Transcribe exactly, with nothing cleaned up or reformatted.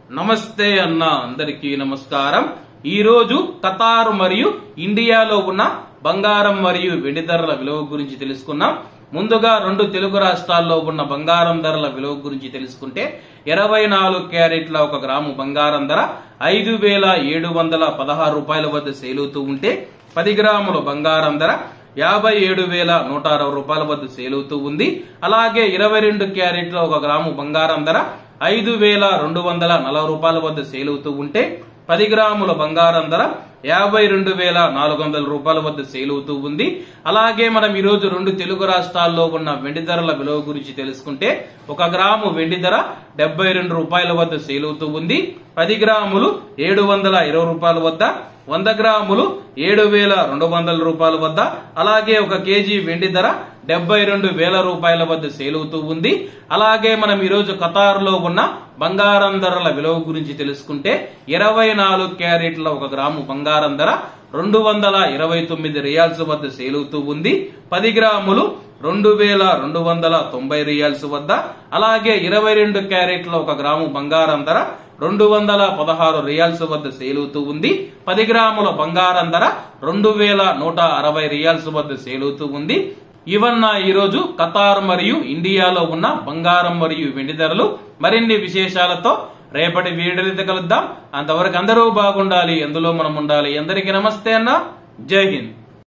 నమస్తే అన్న అందరికీ నమస్కారం। ఈ రోజు ఖతార్ మరియు ఇండియాలో ఉన్న బంగారం మరియు వెండి ధరల విలువ గురించి తెలుసుకున్నాం। ముందుగా రెండు తెలుగు రాష్ట్రాల్లో ఉన్న బంగారం ధరల విలువ గురించి తెలుసుకుంటే ఇరవై నాలుగు క్యారెట్ల ఒక గ్రాము బంగారం ధర ఐదు వేల ఏడు వందల పదహారు రూపాయల వద్ద సేల్ అవుతూ ఉంటే పది గ్రాముల బంగారం ధర యాభై ఏడు వేల నూట అరవై రూపాయల వద్ద సేల్ అవుతూ ఉంది। అలాగే ఇరవై రెండు క్యారెట్ల ఒక గ్రాము బంగారం ధర ఐదు వేల రెండు వందల నలభై రూపాయల వద్ద సేల్ అవుతూ ఉంటే పది గ్రాముల బంగారం ధర యాభై రెండు వేల నాలుగు వందల రూపాయల వద్ద సేల్ అవుతూ ఉంది। అలాగే మనం ఈ రోజు రెండు తెలుగు రాష్ట్రాల్లో ఉన్న వెండి ధరల విలువ గురించి తెలుసుకుంటే ఒక గ్రాము వెండి ధర డెబ్బై రెండు రూపాయల వద్ద సేల్ అవుతూ ఉంది। పది గ్రాములు ఏడు వందల ఇరవై రూపాయల వద్ద, వంద గ్రాములు ఏడు వేల రెండు వందల రూపాయల వద్ద, అలాగే ఒక కేజీ వెండి ధర డెబ్బై రెండు వేల రూపాయల వద్ద సేల్ అవుతూ ఉంది। అలాగే మనం ఈ రోజు ఖతార్ లో ఉన్న బంగారం ధరల విలువ గురించి తెలుసుకుంటే ఇరవై నాలుగు క్యారెట్ల ఒక గ్రాము బంగారం ధర రెండు వందల ఇరవై తొమ్మిది రియాల్స్ వద్ద సేల్ అవుతూ ఉంది। పది గ్రాములు రెండు వేల రెండు వందల తొంభై రియాల్స్ వద్ద, అలాగే ఇరవై రెండు క్యారెట్ల ఒక గ్రాము బంగారం ధర రెండు వందల పదహారు రియాల్స్ వద్ద సేల్ అవుతూ ఉంది। పది గ్రాముల బంగారం ధర రెండు వేల నూట అరవై రియాల్స్ వద్ద సేల్ అవుతూ ఉంది। ఇవన్న ఈ రోజు ఖతార్ మరియు ఇండియాలో ఉన్న బంగారం మరియు వెండి ధరలు। మరిన్ని విశేషాలతో రేపటి వీడియోలో కలుద్దాం। అంతవరకు అందరూ బాగుండాలి, అందులో మనం ఉండాలి। అందరికీ నమస్తే అన్న, జై హింద్।